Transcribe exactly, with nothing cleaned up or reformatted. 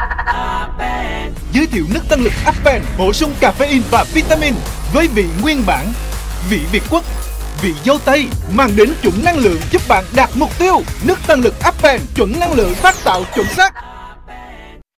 Giới thiệu nước tăng lực Apen bổ sung caffeine và vitamin với vị nguyên bản, vị Việt Quốc, vị dâu tây, mang đến chuẩn năng lượng giúp bạn đạt mục tiêu. Nước tăng lực Apen chuẩn năng lượng phát tạo chuẩn xác.